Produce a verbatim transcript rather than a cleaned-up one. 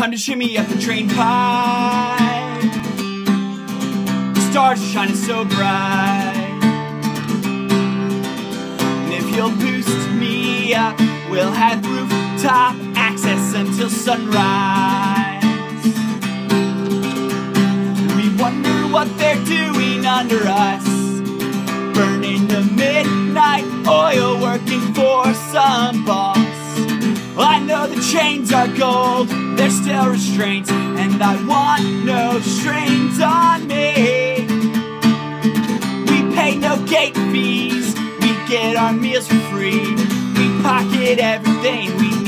Time to shimmy up the drain pipe. The stars are shining so bright. And if you'll boost me up, we'll have rooftop access until sunrise. We wonder what they're doing under us, burning the midnight oil, working for some boss. I know the chains are gold, they're still restraints, and I want no strains on me. We pay no gate fees, we get our meals for free. We pocket everything we